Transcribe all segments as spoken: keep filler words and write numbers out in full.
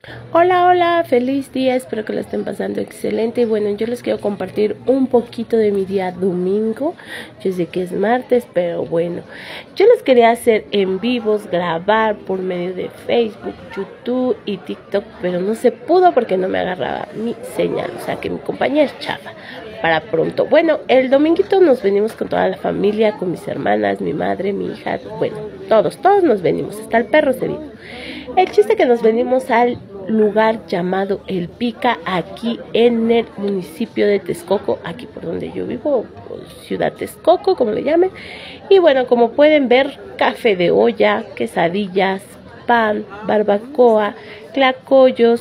Hola, hola, feliz día, espero que lo estén pasando excelente. Y bueno, yo les quiero compartir un poquito de mi día domingo. Yo sé que es martes, pero bueno, yo les quería hacer en vivos, grabar por medio de Facebook, YouTube y TikTok, pero no se pudo porque no me agarraba mi señal, o sea que mi compañía es chafa. Para pronto. Bueno, el dominguito nos venimos con toda la familia, con mis hermanas, mi madre, mi hija, bueno, todos, todos nos venimos, hasta el perro se vino. El chiste que nos venimos al lugar llamado El Pica, aquí en el municipio de Texcoco, aquí por donde yo vivo, Ciudad Texcoco, como le llamen. Y bueno, como pueden ver, café de olla, quesadillas, pan, barbacoa, tlacoyos,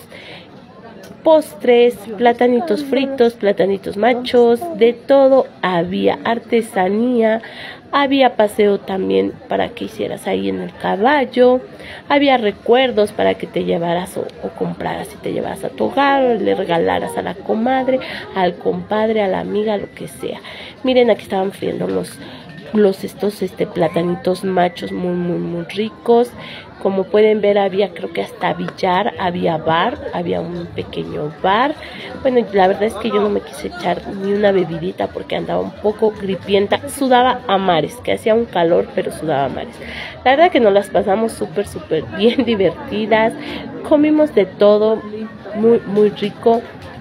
postres, platanitos fritos, platanitos machos, de todo había, artesanía, había paseo también para que hicieras ahí en el caballo, había recuerdos para que te llevaras o, o compraras y te llevaras a tu hogar, o le regalaras a la comadre, al compadre, a la amiga, lo que sea. Miren, aquí estaban friendo los los estos este platanitos machos muy muy muy ricos. Como pueden ver, había creo que hasta billar, había bar, había un pequeño bar. Bueno, la verdad es que yo no me quise echar ni una bebidita porque andaba un poco gripienta, sudaba a mares, que hacía un calor, pero sudaba a mares. La verdad que nos las pasamos súper súper bien divertidas, comimos de todo, muy muy rico.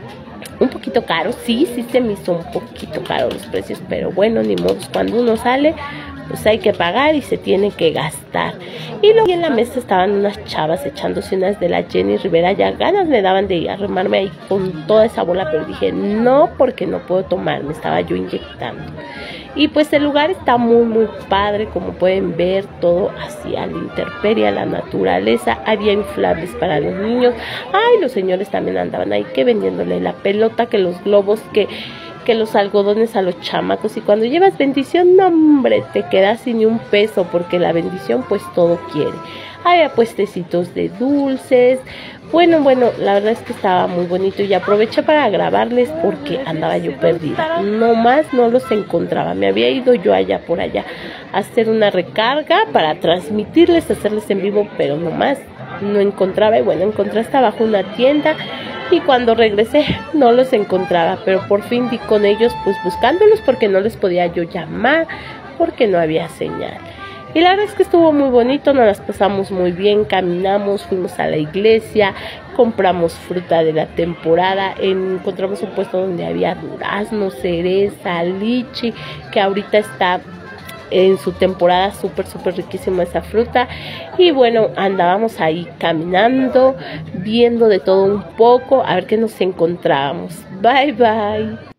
Un poquito caro, sí, sí se me hizo un poquito caro los precios, pero bueno, ni modo, cuando uno sale, pues hay que pagar y se tiene que gastar. Y luego en la mesa estaban unas chavas echándose unas de la Jenny Rivera, ya ganas me daban de arremarme ahí con toda esa bola, pero dije no, porque no puedo tomar, me estaba yo inyectando. Y pues el lugar está muy muy padre, como pueden ver, todo así a la intemperie, a la naturaleza, había inflables para los niños. Ay, los señores también andaban ahí que vendiéndole la pelota, que los globos, que que los algodones a los chamacos. Y cuando llevas bendición, no hombre, te quedas sin ni un peso, porque la bendición pues todo quiere. Había puestecitos de dulces. Bueno, bueno, la verdad es que estaba muy bonito y aproveché para grabarles porque andaba yo perdida. No más no los encontraba. Me había ido yo allá por allá a hacer una recarga para transmitirles, hacerles en vivo, pero no más no encontraba. Y bueno, encontré hasta abajo una tienda y cuando regresé no los encontraba, pero por fin di con ellos pues buscándolos porque no les podía yo llamar porque no había señal. Y la verdad es que estuvo muy bonito, nos las pasamos muy bien, caminamos, fuimos a la iglesia, compramos fruta de la temporada, encontramos un puesto donde había durazno, cereza, lichi, que ahorita está en su temporada súper súper riquísima esa fruta. Y bueno, andábamos ahí caminando, viendo de todo un poco, a ver qué nos encontrábamos. Bye bye.